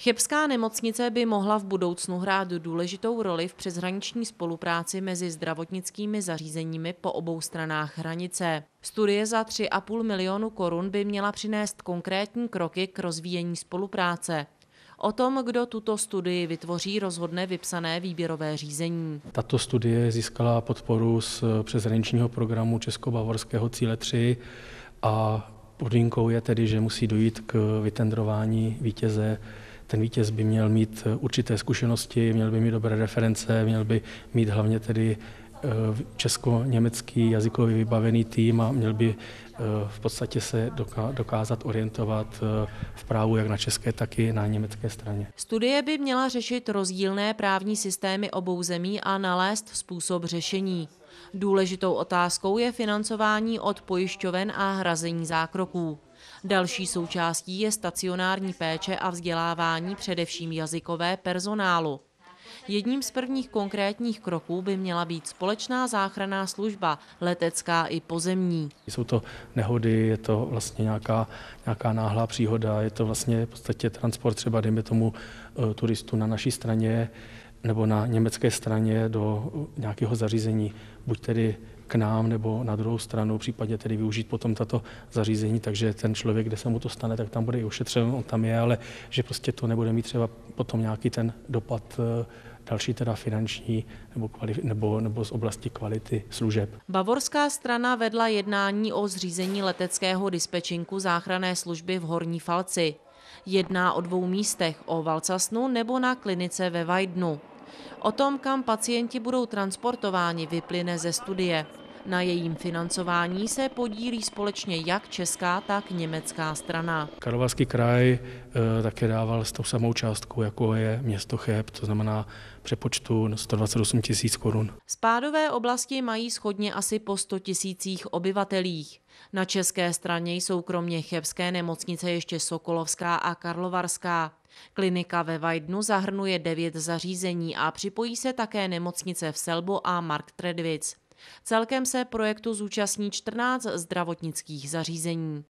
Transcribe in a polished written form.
Chebská nemocnice by mohla v budoucnu hrát důležitou roli v přeshraniční spolupráci mezi zdravotnickými zařízeními po obou stranách hranice. Studie za 3,5 milionu korun by měla přinést konkrétní kroky k rozvíjení spolupráce. O tom, kdo tuto studii vytvoří, rozhodne vypsané výběrové řízení. Tato studie získala podporu z přeshraničního programu Česko-bavorského cíle 3 a podmínkou je tedy, že musí dojít k vytendrování vítěze. Ten vítěz by měl mít určité zkušenosti, měl by mít dobré reference, měl by mít hlavně tedy česko-německý jazykově vybavený tým a měl by v podstatě se dokázat orientovat v právu jak na české, tak i na německé straně. Studie by měla řešit rozdílné právní systémy obou zemí a nalézt způsob řešení. Důležitou otázkou je financování od pojišťoven a hrazení zákroků. Další součástí je stacionární péče a vzdělávání především jazykové personálu. Jedním z prvních konkrétních kroků by měla být společná záchranná služba, letecká i pozemní. Jsou to nehody, je to vlastně nějaká náhlá příhoda, je to vlastně v podstatě transport třeba, dejme tomu, turistů na naší straně nebo na německé straně do nějakého zařízení, buď tedy k nám nebo na druhou stranu, případně tedy využít potom tato zařízení, takže ten člověk, kde se mu to stane, tak tam bude i ošetřen, on tam je, ale že prostě to nebude mít třeba potom nějaký ten dopad další teda finanční nebo z oblasti kvality služeb. Bavorská strana vedla jednání o zřízení leteckého dispečinku záchranné služby v Horní Falci. Jedná o 2 místech, o Valcasnu nebo na klinice ve Weidnu. O tom, kam pacienti budou transportováni, vyplyne ze studie. Na jejím financování se podílí společně jak česká, tak německá strana. Karlovarský kraj také dával s tou samou částkou, jako je město Cheb, to znamená přepočtu 128 000 korun. Spádové oblasti mají shodně asi po 100 000 obyvatelích. Na české straně jsou kromě chebské nemocnice ještě Sokolovská a Karlovarská. Klinika ve Weidnu zahrnuje 9 zařízení a připojí se také nemocnice v Selbu a Marktredwitz. Celkem se projektu zúčastní 14 zdravotnických zařízení.